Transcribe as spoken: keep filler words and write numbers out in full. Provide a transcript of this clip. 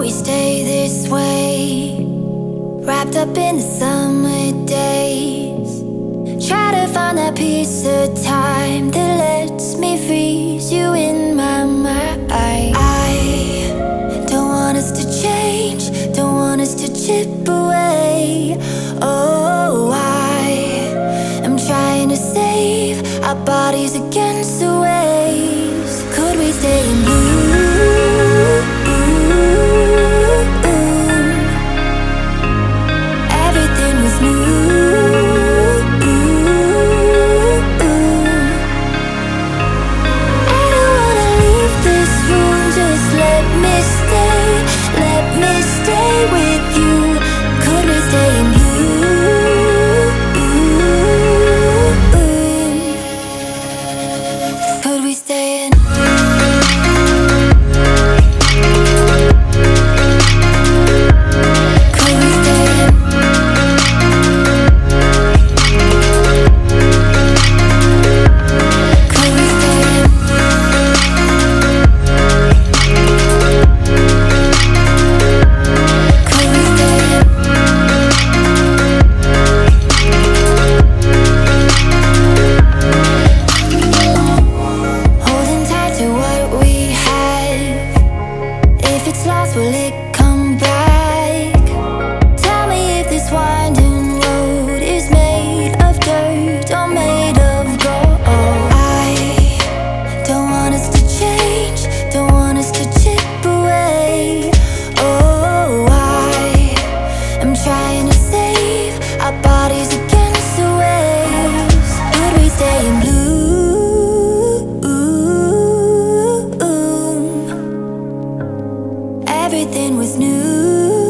we stay this way, wrapped up in the summer days. Try to find that piece of time that lets me freeze you in my mind. I don't want us to change, don't want us to chip away. Oh, I am trying to save our bodies against the waves. Could we stay in blue? Everything was new. Will it come back? Tell me if this winding road is made of dirt or made of gold. I don't want us to change, don't want us to chip away. Oh, I am trying to save our bodies against the waves. Could we stay in blue? Everything was new.